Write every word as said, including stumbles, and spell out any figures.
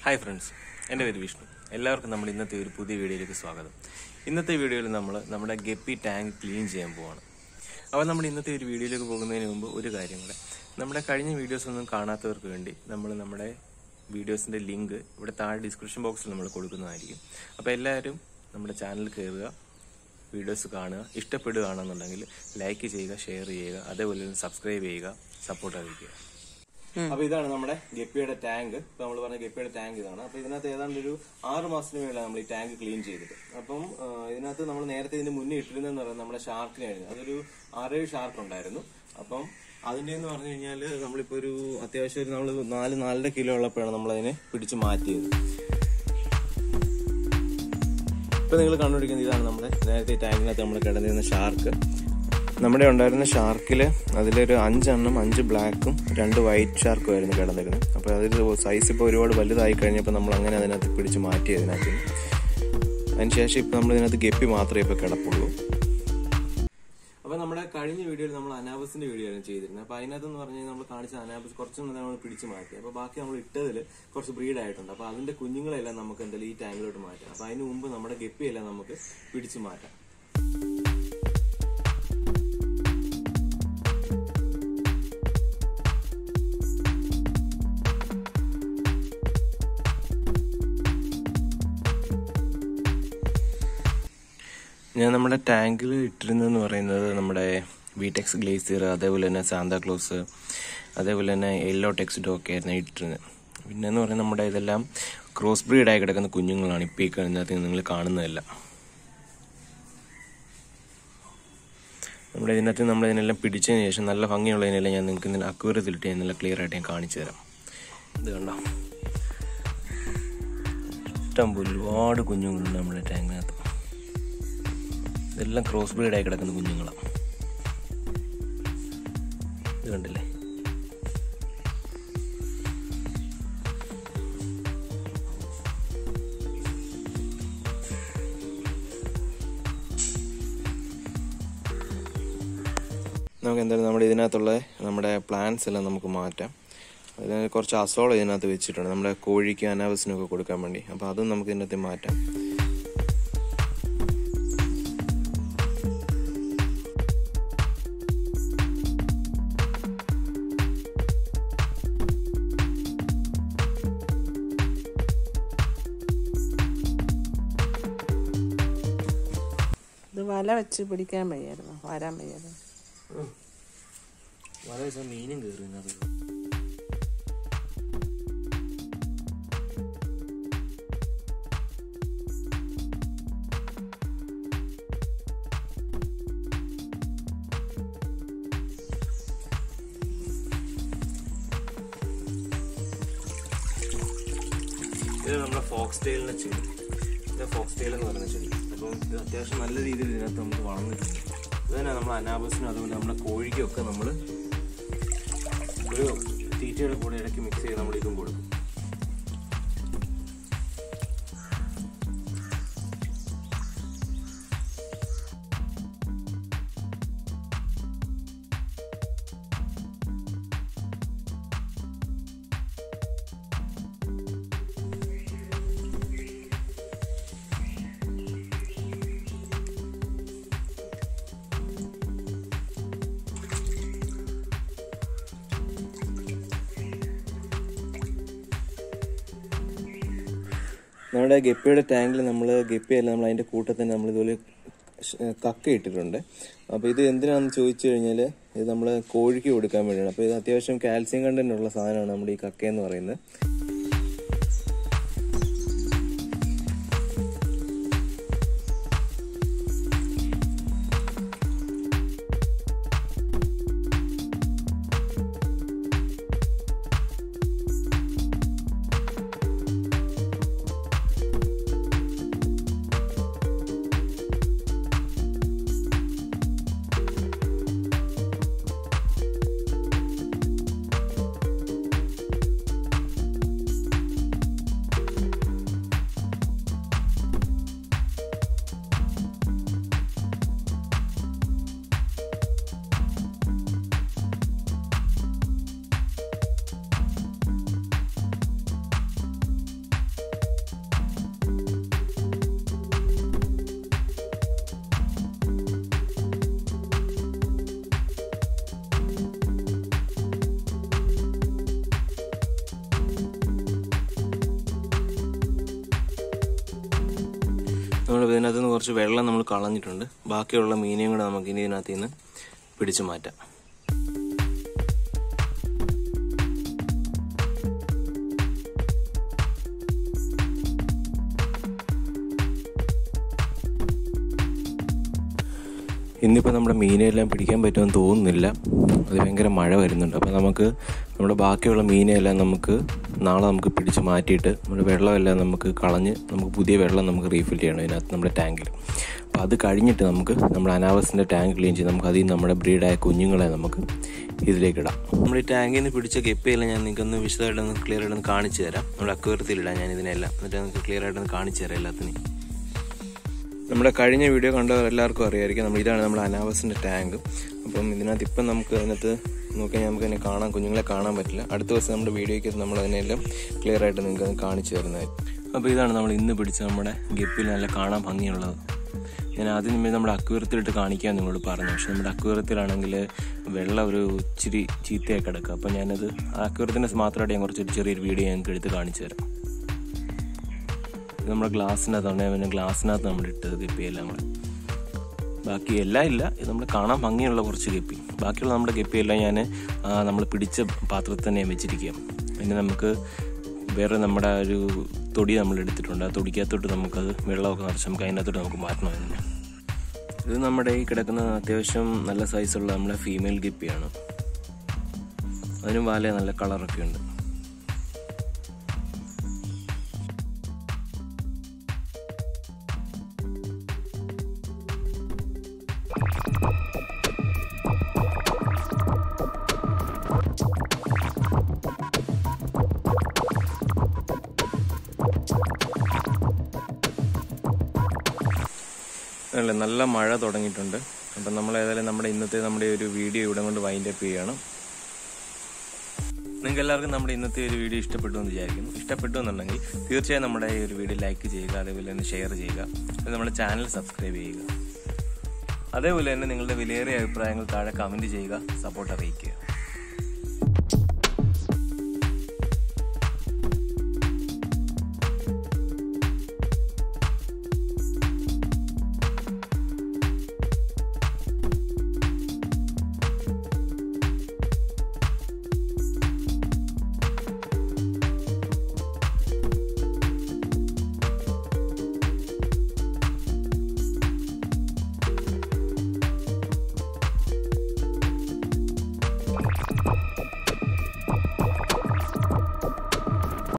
Hi friends, എൻ്റെ പേര് വിഷ്ണു. എല്ലാവർക്കും നമ്മൾ ഇന്നത്തെ ഒരു പുതിയ വീഡിയോയിലേക്ക് സ്വാഗതം. ഇന്നത്തെ വീഡിയോയിൽ നമ്മൾ നമ്മുടെ ഗപ്പി ടാങ്ക് ക്ലീൻ ചെയ്യാൻ പോവാണ്. അപ്പോൾ നമ്മൾ ഇന്നത്തെ ഒരു വീഡിയോയിലേക്ക് പോകുന്നതിന് മുമ്പ് ഒരു കാര്യം കൂടെ, നമ്മുടെ കഴിഞ്ഞ വീഡിയോസ് ഒന്നും കാണാത്തവർക്ക് വേണ്ടി നമ്മൾ നമ്മുടെ വീഡിയോസിൻ്റെ ലിങ്ക് ഇവിടെ താഴെ ഡിസ്ക്രിപ്ഷൻ ബോക്സിൽ നമ്മൾ കൊടുക്കുന്നതായിരിക്കും. അപ്പോൾ എല്ലാവരും നമ്മുടെ ചാനൽ കയറുക, വീഡിയോസ് കാണുക, ഇഷ്ടപ്പെടുകയാണെന്നുണ്ടെങ്കിൽ ലൈക്ക് ചെയ്യുക, ഷെയർ ചെയ്യുക, അതേപോലെ തന്നെ സബ്സ്ക്രൈബ് ചെയ്യുക, സപ്പോർട്ട് അറിയിക്കുക. അപ്പൊ ഇതാണ് നമ്മുടെ ഗപ്പിയുടെ ടാങ്ക്. ഇപ്പൊ നമ്മൾ പറഞ്ഞ ഗപ്പിയുടെ ടാങ്ക് ഇതാണ്. അപ്പൊ ഇതിനകത്ത് ഏതാണ്ട് ഒരു ആറ് മാസത്തിന് വേണ്ടിയാണ് നമ്മൾ ഈ ടാങ്ക് ക്ലീൻ ചെയ്തത്. അപ്പം ഇതിനകത്ത് നമ്മൾ നേരത്തെ ഇതിന് മുന്നേ ഇട്ടിരുന്നതെന്ന് പറയുന്നത് നമ്മുടെ ഷാർക്കിനായിരുന്നു. അതൊരു ആറേഴ് ഷാർക്ക് ഉണ്ടായിരുന്നു. അപ്പം അതിന്റെ എന്ന് പറഞ്ഞു കഴിഞ്ഞാൽ നമ്മളിപ്പോ ഒരു അത്യാവശ്യം ഒരു നമ്മൾ നാല് നാലര കിലോ ഉള്ളപ്പോഴാണ് നമ്മളതിനെ പിടിച്ച് മാറ്റിയത്. ഇപ്പൊ നിങ്ങൾ കണ്ടുപിടിക്കുന്നത് ഇതാണ് നമ്മുടെ നേരത്തെ ഈ ടാങ്കിനകത്ത് നമ്മൾ കിടന്നിരുന്ന ഷാർക്ക്. നമ്മുടെ ഉണ്ടായിരുന്ന ഷാർക്കിൽ അതിലൊരു അഞ്ചെണ്ണം, അഞ്ച് ബ്ലാക്കും രണ്ട് വൈറ്റ് ഷാർക്കും ആയിരുന്നു കിടന്നിരുന്നത്. അപ്പോൾ അതിൽ സൈസ് ഇപ്പോൾ ഒരുപാട് വലുതായി കഴിഞ്ഞപ്പോൾ നമ്മൾ അങ്ങനെ അതിനകത്ത് പിടിച്ച് മാറ്റി. അതിനകത്ത് അതിനുശേഷം ഇപ്പം നമ്മൾ ഇതിനകത്ത് ഗപ്പി മാത്രമേ ഇപ്പോൾ കിടപ്പുള്ളൂ. അപ്പോൾ നമ്മുടെ കഴിഞ്ഞ വീഡിയോയിൽ നമ്മൾ അനാബസിന്റെ വീഡിയോ ആണ് ചെയ്തിരുന്നത്. അപ്പോൾ അതിനകത്ത് എന്ന് പറഞ്ഞു കഴിഞ്ഞാൽ നമ്മൾ കാണിച്ച അനാബസ് കുറച്ചൊന്നും നമ്മൾ പിടിച്ച് മാറ്റി. അപ്പോൾ ബാക്കി നമ്മൾ ഇട്ടതിൽ കുറച്ച് ബ്രീഡ് ആയിട്ടുണ്ട്. അപ്പോൾ അതിന്റെ കുഞ്ഞുങ്ങളെല്ലാം നമുക്ക് എന്തായാലും ഈ ടാങ്കിലോട്ട് മാറ്റാം. അപ്പോൾ അതിന് മുമ്പ് നമ്മുടെ ഗപ്പിയെല്ലാം നമുക്ക് പിടിച്ച് മാറ്റാം. ഞാൻ നമ്മുടെ ടാങ്കിൽ ഇട്ടിരുന്നതെന്ന് പറയുന്നത് നമ്മുടെ vtex ഗ്ലേസിയർ, അതേപോലെ തന്നെ സാന്താക്ലോസ്, അതേപോലെ തന്നെ യെല്ലോ ടെക്സിഡോ ഒക്കെ ആയിരുന്നു ഇട്ടിരുന്നത്. പിന്നെന്ന് പറയുന്നത് നമ്മുടെ ഇതെല്ലാം ക്രോസ് ബ്രീഡായി കിടക്കുന്ന കുഞ്ഞുങ്ങളാണ്. ഇപ്പോൾ ഈ ഇതിനകത്ത് നിങ്ങൾ കാണുന്നതല്ല. നമ്മുടെ ഇതിനകത്ത് നമ്മൾ ഇതിനെല്ലാം പിടിച്ചതിന് ശേഷം നല്ല ഭംഗിയുള്ളതിനെല്ലാം ഞാൻ നിങ്ങൾക്ക് ഇന്നലെ അക്വേറിയത്തിലിട്ട് ഞാൻ നല്ല ക്ലിയർ ആയിട്ട് ഞാൻ കാണിച്ചു തരാം. ഇത് കണ്ടോ, ഇഷ്ടം പോലെ ഒരുപാട് കുഞ്ഞുങ്ങളുണ്ട് നമ്മുടെ ടാങ്കിനകത്ത്. ഇതെല്ലാം ക്രോസ് ബ്രീഡായി കിടക്കുന്ന കുഞ്ഞുങ്ങളാണ്. ഇത് കണ്ടില്ലേ. നമുക്ക് എന്തായാലും നമ്മുടെ ഇതിനകത്തുള്ള നമ്മുടെ പ്ലാന്റ്സ് എല്ലാം നമുക്ക് മാറ്റാം. അതിന് കുറച്ച് അസോള ഇതിനകത്ത് വെച്ചിട്ടുണ്ട് നമ്മുടെ കോഴിക്ക് അനാബസിനും ഒക്കെ കൊടുക്കാൻ വേണ്ടി. അപ്പോൾ അതും നമുക്ക് ഇതിനകത്ത് മാറ്റാം. വല വെച്ച് പിടിക്കാൻ വയ്യായിരുന്നു, വരാൻ വയ്യായിരുന്നു. വല വെച്ചാൽ മീനും കയറുന്നത്. ഇത് നമ്മുടെ ഫോക്സ്റ്റെയിലിനെ ചെടി. ഇത് ഫോക്സ്റ്റെയിൽ എന്ന് പറയുന്ന ചെടി. അപ്പം ഇത് അത്യാവശ്യം നല്ല രീതിയിൽ ഇതിനകത്ത് നമുക്ക് വളർന്നിട്ടുണ്ട്. ഇത് തന്നെ നമ്മൾ അനാബസിനും അതുപോലെ നമ്മുടെ കോഴിക്കൊക്കെ നമ്മൾ ഒരു തീറ്റയുടെ കൂടെ ഇടയ്ക്ക് മിക്സ് ചെയ്ത് നമ്മൾ ഇതും കൊടുക്കും. നമ്മുടെ ഗപ്പിയുടെ ടാങ്കിൽ നമ്മൾ ഗപ്പിയല്ല നമ്മൾ അതിൻ്റെ കൂട്ടത്തിൽ തന്നെ നമ്മൾ ഇതുപോലെ കക്ക ഇട്ടിട്ടുണ്ട്. അപ്പോൾ ഇത് എന്തിനാണെന്ന് ചോദിച്ചു കഴിഞ്ഞാൽ ഇത് നമ്മൾ കോഴിക്ക് കൊടുക്കാൻ വേണ്ടിയാണ്. അപ്പോൾ ഇത് അത്യാവശ്യം കാൽസ്യം കണ്ടന്റ് ഉള്ള സാധനമാണ് നമ്മുടെ ഈ കക്ക എന്ന് പറയുന്നത്. നമ്മൾ ഇതിനകത്ത് നിന്ന് കുറച്ച് വെള്ളം നമ്മൾ കളഞ്ഞിട്ടുണ്ട്. ബാക്കിയുള്ള മീനെയും കൂടെ നമുക്ക് ഇനി ഇതിനകത്ത് നിന്ന് പിടിച്ചു മാറ്റാം. ഇന്നിപ്പോൾ നമ്മുടെ മീനെല്ലാം പിടിക്കാൻ പറ്റുമെന്ന് തോന്നുന്നില്ല. അത് ഭയങ്കര മഴ വരുന്നുണ്ട്. അപ്പോൾ നമുക്ക് നമ്മുടെ ബാക്കിയുള്ള മീനെല്ലാം നമുക്ക് നാളെ നമുക്ക് പിടിച്ച് മാറ്റിയിട്ട് നമ്മുടെ വെള്ളമെല്ലാം നമുക്ക് കളഞ്ഞ് നമുക്ക് പുതിയ വെള്ളം നമുക്ക് റീഫിൽ ചെയ്യണം ഇതിനകത്ത് നമ്മുടെ ടാങ്കിൽ. അപ്പോൾ അത് കഴിഞ്ഞിട്ട് നമുക്ക് നമ്മുടെ അനാബസിൻ്റെ ടാങ്ക് ക്ലീൻ ചെയ്ത് നമുക്ക് അതിൽ നമ്മുടെ ബ്രീഡായ കുഞ്ഞുങ്ങളെ നമുക്ക് ഇതിലേക്ക് ഇടാം. നമ്മുടെ ഈ ടാങ്കിൽ നിന്ന് പിടിച്ച ഗപ്പിയെല്ലാം ഞാൻ നിങ്ങൾക്കൊന്ന് വിശദമായിട്ടൊന്ന് ക്ലിയർ ആയിട്ടൊന്ന് കാണിച്ചു തരാം. നമ്മുടെ അക്വേറിയത്തിലിടാം ഞാൻ ഇതിനെല്ലാം. എന്നിട്ട് നമുക്ക് ക്ലിയർ ആയിട്ടൊന്ന് കാണിച്ചു തരാം എല്ലാത്തിനും. നമ്മുടെ കഴിഞ്ഞ വീഡിയോ കണ്ടവർ എല്ലാവർക്കും അറിയാമായിരിക്കും. നമ്മൾ ഇതാണ് നമ്മുടെ അനാബസിൻ്റെ ടാങ്ക്. അപ്പം ഇതിനകത്ത് ഇപ്പം നമുക്ക് അതിനകത്ത് നോക്കിയാൽ നമുക്ക് അതിനെ കാണാൻ കുഞ്ഞുങ്ങളെ കാണാൻ പറ്റില്ല. അടുത്ത ദിവസം നമ്മുടെ വീഡിയോയ്ക്ക് നമ്മൾ അതിനെല്ലാം ക്ലിയർ ആയിട്ട് നിങ്ങൾക്ക് അത് കാണിച്ചു തരുന്നതായിരിക്കും. അപ്പോൾ ഇതാണ് നമ്മൾ ഇന്ന് പിടിച്ച നമ്മുടെ ഗപ്പിയിൽ നല്ല കാണാൻ ഭംഗിയുള്ളത്. ഞാൻ ആദ്യം മുമ്പേ നമ്മുടെ അക്വേറിയത്തിലിട്ട് കാണിക്കാൻ നിങ്ങളോട് പറഞ്ഞു. പക്ഷെ നമ്മുടെ അക്വേറിയത്തിലാണെങ്കിൽ വെള്ളം ഒരു ഇച്ചിരി ചീത്തയായി കിടക്കുക. അപ്പോൾ ഞാനത് അക്വേറിയത്തിൻ്റെ മാത്രമായിട്ട് ഞാൻ കുറച്ചൊരു ചെറിയൊരു വീഡിയോ ഞങ്ങൾക്ക് എടുത്ത് കാണിച്ചു തരാം. നമ്മുടെ ഗ്ലാസ്സിനകത്താണ് പിന്നെ ഗ്ലാസ്സിനകത്ത് നമ്മൾ ഇട്ടത് ഗപ്പിയെല്ലാം കൂടെ. ബാക്കി എല്ലാം ഇല്ല, ഇത് നമ്മൾ കാണാൻ ഭംഗിയുള്ള കുറച്ച് ഗപ്പി. ബാക്കിയുള്ള നമ്മുടെ ഗപ്പിയെല്ലാം ഞാൻ നമ്മൾ പിടിച്ച പാത്രത്തിൽ തന്നെ വെച്ചിരിക്കുക. പിന്നെ നമുക്ക് വേറെ നമ്മുടെ ഒരു തൊടി നമ്മൾ എടുത്തിട്ടുണ്ട്. ആ തൊടിക്കകത്തോട്ട് നമുക്കത് വെള്ളമൊക്കെ നിറച്ച് നമുക്ക് അതിനകത്തോട്ട് നമുക്ക് മാറ്റണം. അതിന് ഇത് നമ്മുടെ ഈ കിടക്കുന്ന അത്യാവശ്യം നല്ല സൈസുള്ള നമ്മുടെ ഫീമെയിൽ ഗപ്പിയാണ്. അതിനും വാല നല്ല കളറൊക്കെ ഉണ്ട്. അല്ലേ, നല്ല മഴ തുടങ്ങിയിട്ടുണ്ട്. അപ്പം നമ്മൾ ഏതായാലും നമ്മുടെ ഇന്നത്തെ നമ്മുടെ ഒരു വീഡിയോ ഇവിടെ കൊണ്ട് വൈൻഡ് അപ്പ് ചെയ്യണം. നിങ്ങൾക്ക് എല്ലാവർക്കും നമ്മുടെ ഇന്നത്തെ ഒരു വീഡിയോ ഇഷ്ടപ്പെട്ടു എന്ന് വിചാരിക്കുന്നു. ഇഷ്ടപ്പെട്ടു എന്നുണ്ടെങ്കിൽ തീർച്ചയായും നമ്മുടെ ഈ ഒരു വീഡിയോ ലൈക്ക് ചെയ്യുക, അതേപോലെ തന്നെ ഷെയർ ചെയ്യുക, നമ്മുടെ ചാനൽ സബ്സ്ക്രൈബ് ചെയ്യുക. അതേപോലെ തന്നെ നിങ്ങളുടെ വിലയേറിയ അഭിപ്രായങ്ങൾ താഴെ കമൻറ്റ് ചെയ്യുക, സപ്പോർട്ട് അറിയിക്കുക.